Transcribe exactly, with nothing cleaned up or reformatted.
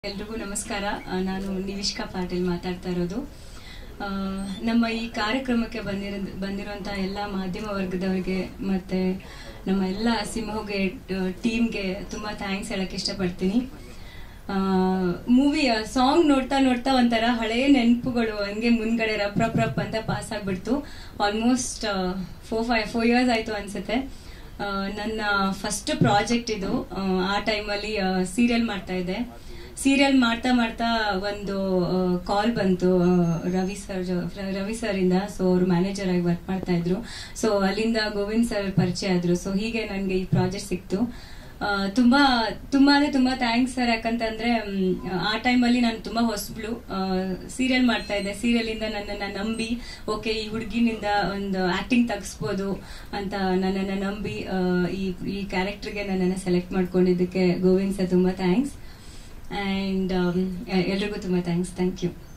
ಎಲ್ರಿಗೂ ನಮಸ್ಕಾರ. ನಾನು ನಿವಿಷ್ಕಾ ಪಾಟೀಲ್ ಮಾತಾಡ್ತಾ ಇರೋದು. ನಮ್ಮ ಈ ಕಾರ್ಯಕ್ರಮಕ್ಕೆ ಬಂದಿರೋ ಬಂದಿರುವಂಥ ಎಲ್ಲ ಮಾಧ್ಯಮ ವರ್ಗದವರಿಗೆ ಮತ್ತು ನಮ್ಮ ಎಲ್ಲ ಸಿಂಹಗೆ ಟೀಮ್ಗೆ ತುಂಬ ಥ್ಯಾಂಕ್ಸ್ ಹೇಳಕ್ಕೆ ಇಷ್ಟಪಡ್ತೀನಿ. ಮೂವಿ ಸಾಂಗ್ ನೋಡ್ತಾ ನೋಡ್ತಾ ಒಂಥರ ಹಳೆ ನೆನಪುಗಳು ಹಂಗೆ ಮುಂದ್ಗಡೆ ರಪ್ ರಪ್ ರಪ್ ಅಂತ ಪಾಸ್ ಆಗಿಬಿಡ್ತು. Almost four five four years ಆಯಿತು ಅನಿಸುತ್ತೆ. ನನ್ನ ಫಸ್ಟ್ ಪ್ರಾಜೆಕ್ಟ್ ಇದು. ಆ ಟೈಮಲ್ಲಿ ಸೀರಿಯಲ್ ಮಾಡ್ತಾ ಇದ್ದೆ. ಸೀರಿಯಲ್ ಮಾಡ್ತಾ ಮಾಡ್ತಾ ಒಂದು ಕಾಲ್ ಬಂತು ರವಿ ಸರ್ ರವಿ ಸರ್ ಇಂದ. ಸೊ ಅವರು ಮ್ಯಾನೇಜರ್ ಆಗಿ ವರ್ಕ್ ಮಾಡ್ತಾ ಇದ್ರು. ಸೊ ಅಲ್ಲಿಂದ ಗೋವಿಂದ್ ಸರ್ ಪರಿಚಯ ಆದ್ರು. ಸೊ ಹೀಗೆ ನನಗೆ ಈ ಪ್ರಾಜೆಕ್ಟ್ ಸಿಕ್ತು. ತುಂಬಾ ತುಂಬಾ ಅಂದ್ರೆ ತುಂಬಾ ಥ್ಯಾಂಕ್ಸ್ ಸರ್. ಯಾಕಂತಂದ್ರೆ ಆ ಟೈಮಲ್ಲಿ ನಾನು ತುಂಬಾ ಹೊಸಬ್ಳು, ಸೀರಿಯಲ್ ಮಾಡ್ತಾ ಇದ್ದೆ. ಸೀರಿಯಲ್ ಇಂದ ನನ್ನನ್ನ ನಂಬಿ ಓಕೆ ಈ ಹುಡುಗಿನಿಂದ ಒಂದು ಆಕ್ಟಿಂಗ್ ತೆಗಿಸ್ಬೋದು ಅಂತ ನನ್ನನ್ನ ನಂಬಿ ಈ ಈ ಕ್ಯಾರೆಕ್ಟರ್ಗೆ ನನ್ನನ್ನು ಸೆಲೆಕ್ಟ್ ಮಾಡ್ಕೊಂಡಿದ್ದಕ್ಕೆ ಗೋವಿಂದ್ ಸರ್ ತುಂಬಾ ಥ್ಯಾಂಕ್ಸ್. And um, ಎಲ್ರಿಗೂ ತುಂಬ ಥ್ಯಾಂಕ್ಸ್. Thank you.